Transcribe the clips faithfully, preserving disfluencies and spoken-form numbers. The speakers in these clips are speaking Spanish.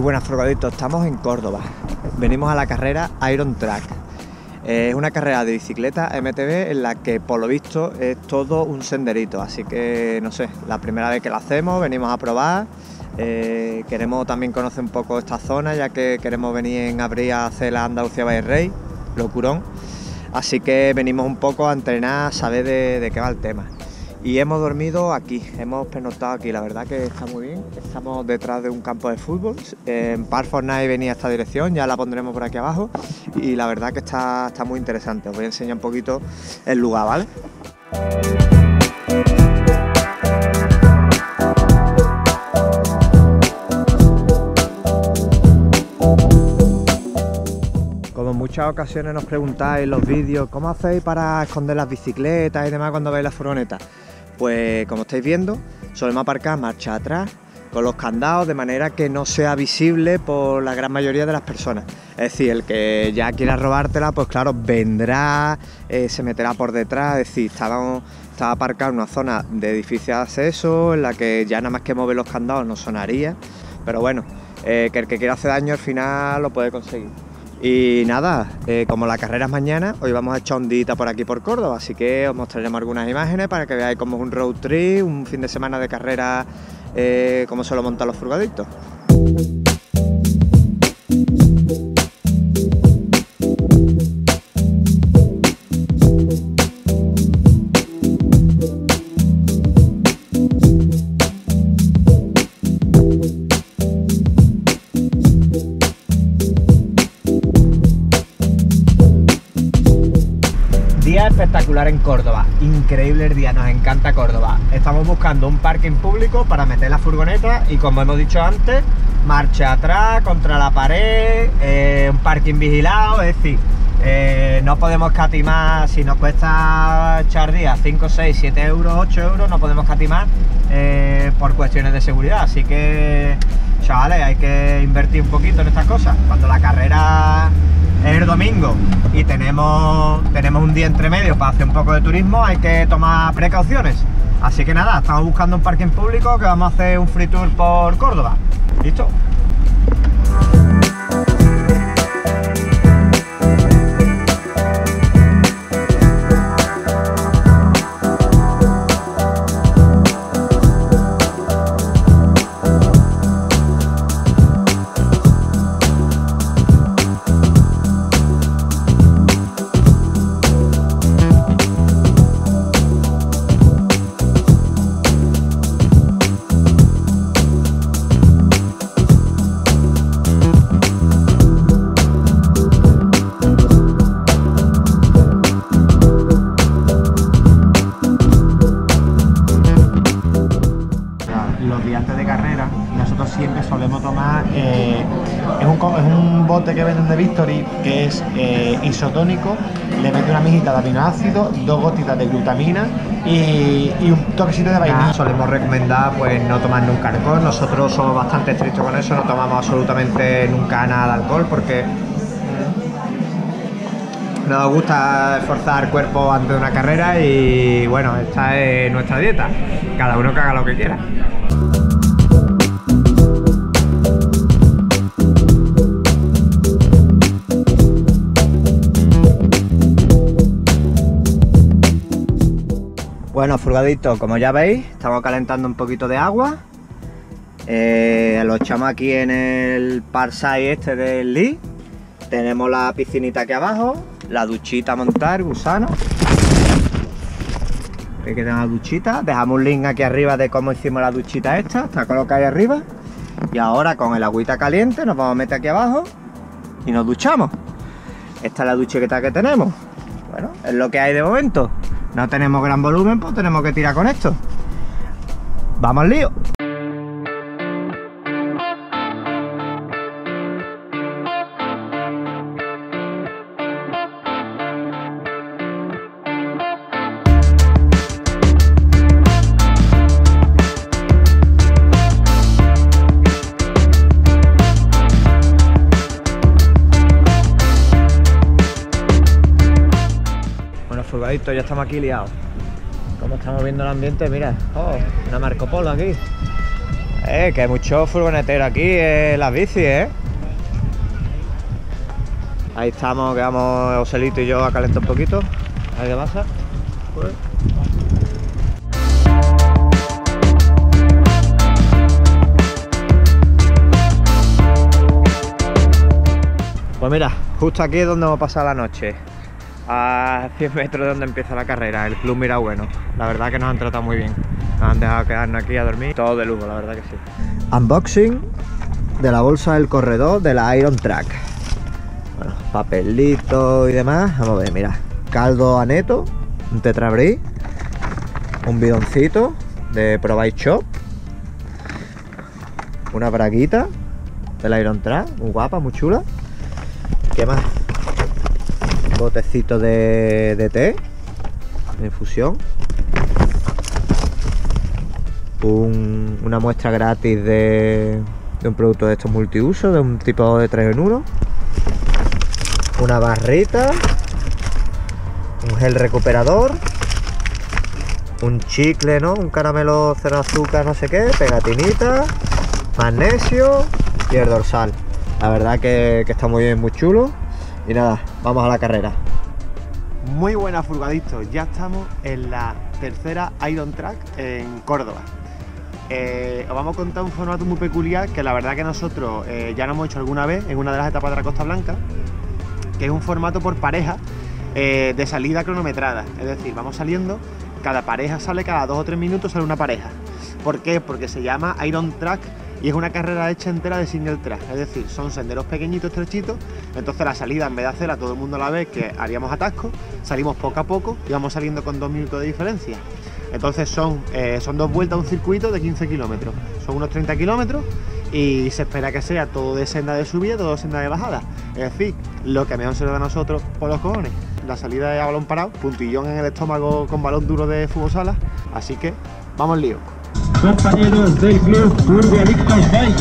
buenas, furgaditos, estamos en Córdoba. Venimos a la carrera Iron Track. Es una carrera de bicicleta M T B en la que, por lo visto, es todo un senderito. Así que, no sé, la primera vez que la hacemos, venimos a probar. Eh, queremos también conocer un poco esta zona, ya que queremos venir en abril a hacer la Andalucía by Race, locurón. Así que venimos un poco a entrenar, a saber de, de qué va el tema. Y hemos dormido aquí, hemos pernoctado aquí, la verdad que está muy bien. Estamos detrás de un campo de fútbol. En Park Fortnite venía esta dirección, ya la pondremos por aquí abajo. Y la verdad que está, está muy interesante. Os voy a enseñar un poquito el lugar, ¿vale? Como en muchas ocasiones nos preguntáis en los vídeos, ¿cómo hacéis para esconder las bicicletas y demás cuando veis las furgonetas? Pues como estáis viendo, solemos aparcar marcha atrás con los candados de manera que no sea visible por la gran mayoría de las personas. Es decir, el que ya quiera robártela, pues claro, vendrá, eh, se meterá por detrás. Es decir, estábamos, estaba aparcado en una zona de difícil acceso en la que ya nada más que mover los candados no sonaría. Pero bueno, eh, que el que quiera hacer daño al final lo puede conseguir. Y nada, eh, como la carrera es mañana, hoy vamos a echar un día por aquí por Córdoba, así que os mostraremos algunas imágenes para que veáis cómo es un road trip, un fin de semana de carrera, eh, cómo se lo montan los furgaditos. Día espectacular en Córdoba, increíble el día, nos encanta Córdoba. Estamos buscando un parking público para meter la furgoneta y, como hemos dicho antes, marcha atrás, contra la pared, eh, un parking vigilado. Es decir, eh, no podemos catimar. Si nos cuesta echar días cinco, seis, siete euros, ocho euros, no podemos catimar eh, por cuestiones de seguridad. Así que, chavales, hay que invertir un poquito en estas cosas. Cuando la carrera es el domingo y tenemos, tenemos un día entre medio para hacer un poco de turismo, hay que tomar precauciones. Así que nada, estamos buscando un parking público que vamos a hacer un free tour por Córdoba. ¿Listo? Antes de carrera, nosotros siempre solemos tomar eh, es, un, es un bote que venden de Victory que es eh, isotónico, le mete una mijita de aminoácidos, dos gotitas de glutamina y, y un toquecito de vainilla. Solemos recomendar pues no tomar nunca alcohol. Nosotros somos bastante estrictos con eso, no tomamos absolutamente nunca nada de alcohol porque no nos gusta esforzar el cuerpo antes de una carrera y bueno, esta es nuestra dieta, cada uno que haga lo que quiera. Bueno, furgaditos, como ya veis, estamos calentando un poquito de agua. Eh, lo echamos aquí en el Parsai este del Lee. Tenemos la piscinita aquí abajo, la duchita a montar, gusano. Hay que tener la duchita. Dejamos un link aquí arriba de cómo hicimos la duchita esta, está colocada ahí arriba. Y ahora con el agüita caliente nos vamos a meter aquí abajo y nos duchamos. Esta es la duchita que tenemos. Bueno, es lo que hay de momento. No tenemos gran volumen, pues tenemos que tirar con esto. ¡Vamos al lío! Furgadito, ya estamos aquí liados. Como estamos viendo el ambiente, mira, oh, una Marco Polo aquí. Eh, que hay mucho furgonetero aquí en las bicis, ¿eh? Ahí estamos, que vamos Joselito y yo a calentar un poquito. A ver qué pasa. Pues. Pues mira, justo aquí es donde hemos pasado la noche. A cien metros de donde empieza la carrera, el Club Mirabueno. La verdad que nos han tratado muy bien. Nos han dejado quedarnos aquí a dormir. Todo de lujo, la verdad que sí. Unboxing de la bolsa del corredor de la Iron Track. Bueno, papelito y demás. Vamos a ver, mira. Caldo aneto, un tetrabric, un bidoncito de Provide Shop, una braguita de la Iron Track, muy guapa, muy chula. ¿Qué más? Un botecito de, de té, de infusión. Un, una muestra gratis de, de un producto de estos multiusos, de un tipo de tres en uno. Una barrita, un gel recuperador, un chicle, ¿no? Un caramelo cero azúcar, no sé qué, pegatinita, magnesio y el dorsal. La verdad que, que está muy bien, muy chulo. Y nada, vamos a la carrera. Muy buenas, furgadictos. Ya estamos en la tercera Iron Track en Córdoba. Eh, os vamos a contar un formato muy peculiar que la verdad que nosotros eh, ya lo hemos hecho alguna vez en una de las etapas de la Costa Blanca, que es un formato por pareja eh, de salida cronometrada. Es decir, vamos saliendo, cada pareja sale cada dos o tres minutos, sale una pareja. ¿Por qué? Porque se llama Iron Track y es una carrera hecha entera de single track, es decir, son senderos pequeñitos, estrechitos. Entonces la salida, en vez de hacerla todo el mundo a la vez, que haríamos atasco, salimos poco a poco y vamos saliendo con dos minutos de diferencia. Entonces son, eh, son dos vueltas a un circuito de quince kilómetros, son unos treinta kilómetros y se espera que sea todo de senda de subida, todo de senda de bajada. Es decir, lo que mejor se nos da a nosotros por los cojones. La salida es a balón parado, puntillón en el estómago con balón duro de fútbol sala, así que vamos al lío. Compañeros del club Furgoadictos Bike.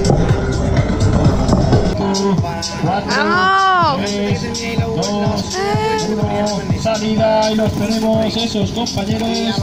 cuatro, tres, dos, uno, salida y los tenemos esos compañeros.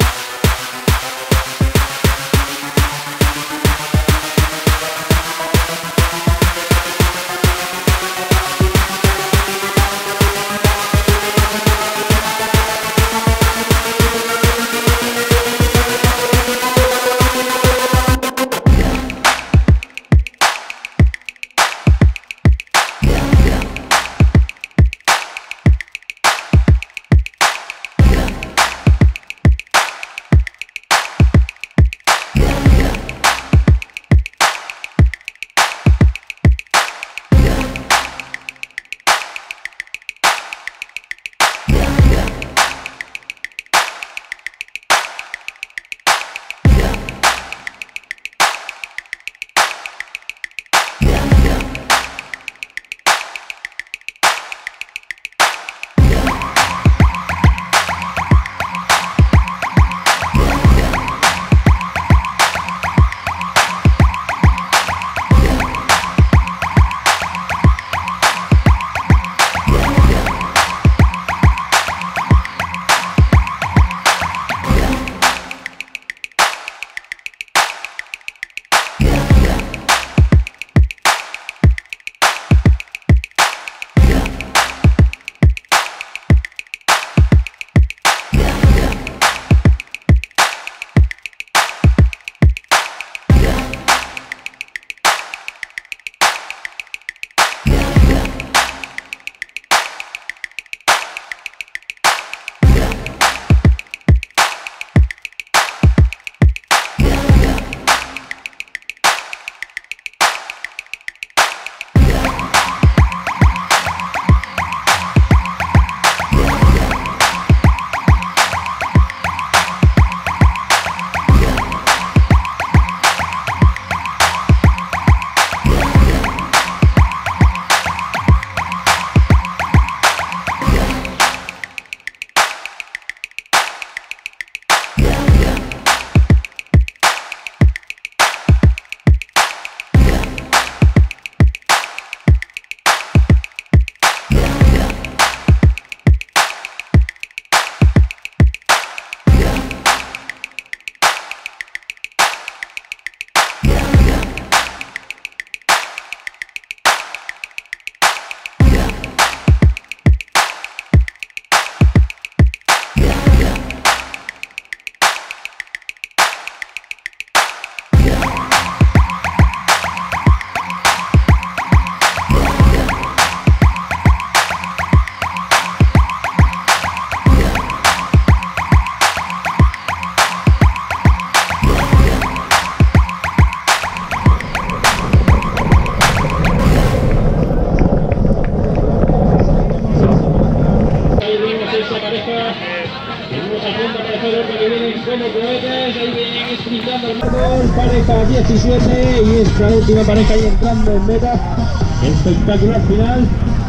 Seguimos haciendo aparecer los que vienen como cohetes. Ahí vienen sprintando el marcador. Pareja diecisiete y esta última pareja ahí entrando en meta. Espectacular final.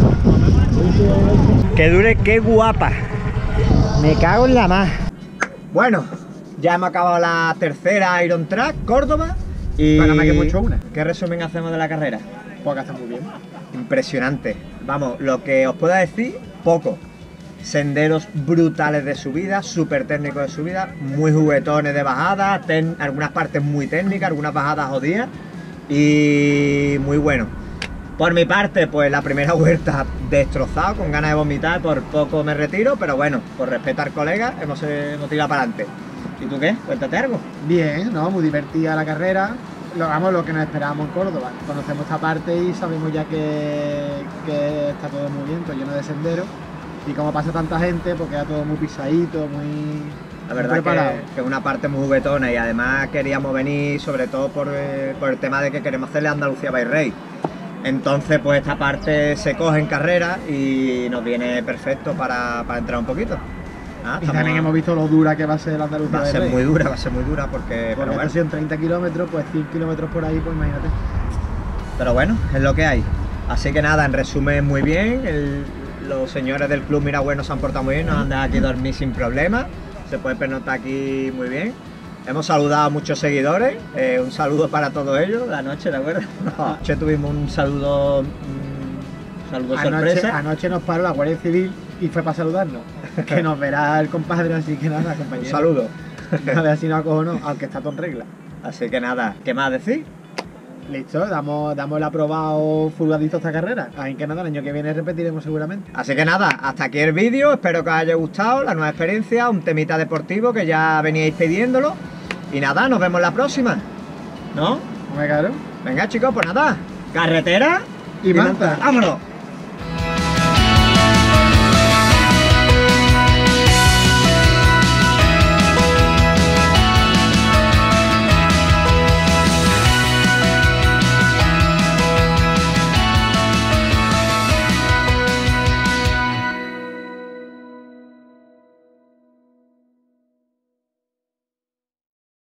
Que dure, qué guapa. Me cago en la más. Bueno, ya hemos acabado la tercera Iron Track Córdoba. Y Bueno, me hemos hecho una. ¿Qué resumen hacemos de la carrera? Pues acá está muy bien. Impresionante. Vamos, lo que os pueda decir, poco. Senderos brutales de subida, súper técnicos de subida, muy juguetones de bajada, ten, algunas partes muy técnicas, algunas bajadas jodidas y muy bueno. Por mi parte, pues la primera vuelta destrozado, con ganas de vomitar, por poco me retiro, pero bueno, por respeto al colega, hemos, hemos tirado para adelante. ¿Y tú qué? Cuéntate algo. Bien, ¿no? Muy divertida la carrera. Logramos lo que nos esperábamos en Córdoba. Conocemos esta parte y sabemos ya que, que está todo muy bien, todo lleno de senderos. Y como pasa tanta gente, pues queda todo muy pisadito, muy... La verdad muy preparado. que, que es una parte muy juguetona y además queríamos venir sobre todo por, eh, por el tema de que queremos hacerle Andalucía by Race. Entonces pues esta parte se coge en carrera y nos viene perfecto para, para entrar un poquito. Ah, Y también hemos visto lo dura que va a ser la Andalucía. Va a ser Rey. muy dura, va a ser muy dura porque... Porque Pero bueno, estos son treinta kilómetros, pues cien kilómetros por ahí, pues imagínate. pero bueno, es lo que hay. Así que nada, en resumen muy bien. El, los señores del Club Miragüe se han portado muy bien, nos han dejado aquí dormir sin problemas. Se puede pernoctar aquí muy bien. Hemos saludado a muchos seguidores, eh, un saludo para todos ellos, la noche, ¿de acuerdo? Anoche tuvimos un saludo, un saludo Anoche, sorpresa. anoche nos paró la Guardia Civil y fue para saludarnos. Que nos verá el compadre, así que nada, Un compañero. saludo. A ver si no acojonó, aunque está todo en regla. Así que nada, ¿qué más decir? Listo, damos, damos el aprobado furgadito a esta carrera. Así que nada, el año que viene repetiremos seguramente. Así que nada, hasta aquí el vídeo, espero que os haya gustado la nueva experiencia, un temita deportivo que ya veníais pidiéndolo. Y nada, nos vemos la próxima, ¿no? ¿Cómo me cabrón? Venga chicos, pues nada, carretera Y manta. ¡Vámonos!